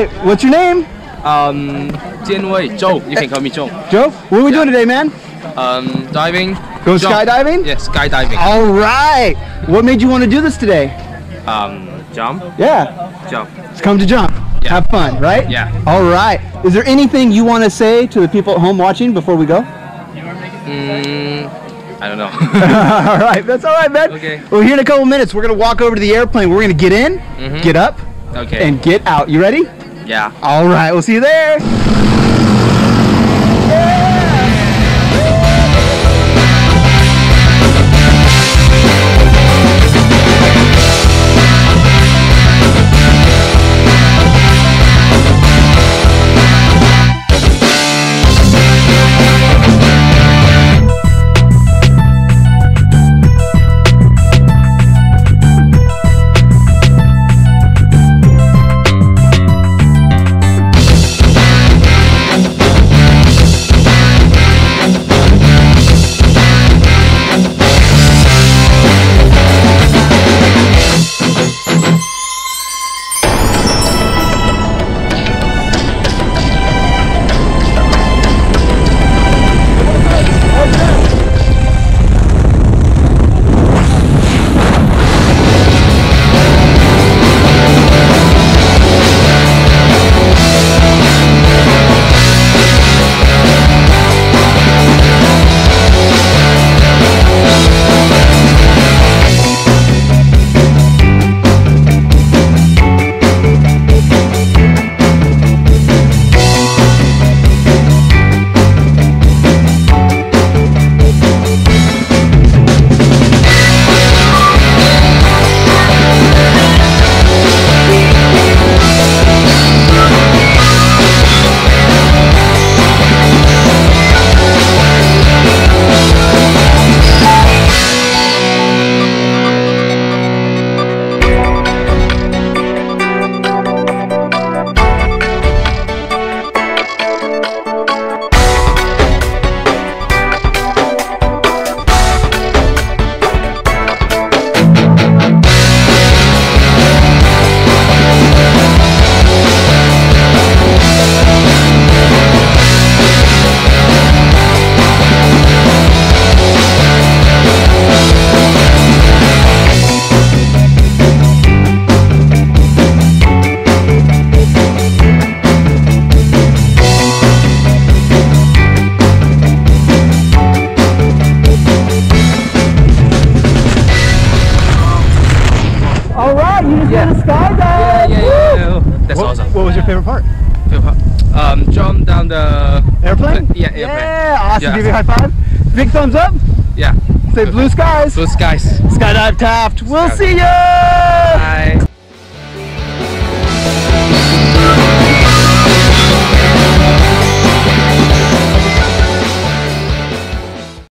right. What's your name? Jian, Zhong. You can call me Zhong. Joe? What are we doing today, man? Diving. Going Zhong. skydiving? Yeah, skydiving. All right. What made you want to do this today? Jump. Yeah. Jump. It's come to jump. Yeah. Have fun, right? Yeah. All right. Is there anything you want to say to the people at home watching before we go? I don't know. All right. That's all right, man. Okay. Well, here in a couple minutes, we're going to walk over to the airplane. We're going to get in, get up, and get out. You ready? Yeah. All right. We'll see you there. Skydive! Yeah. That's awesome. What was your favorite part? Jump down the airplane? Yeah, airplane. Yeah, awesome. Yeah. Give you a high five. Big thumbs up. Yeah. Say blue skies. Blue skies. Skydive Taft. We'll see ya! Bye.